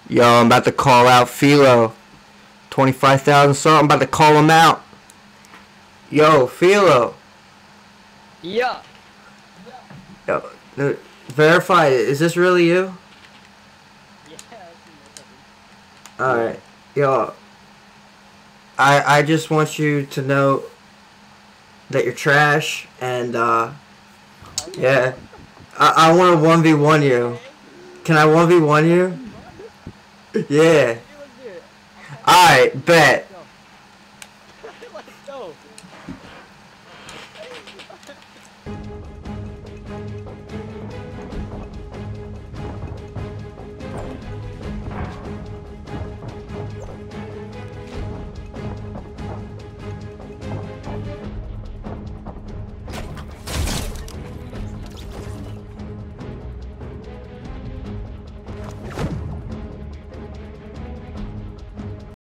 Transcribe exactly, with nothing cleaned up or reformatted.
Yo, I'm about to call out Philo. twenty-five thousand salt. I'm about to call him out. Yo, Philo. Yeah. Yo, uh, verify it. Is this really you? Yeah. Alright. Yo. I I just want you to know that you're trash and uh yeah. I, I wanna one v one you. Can I one v one you? Yeah. Alright, bet.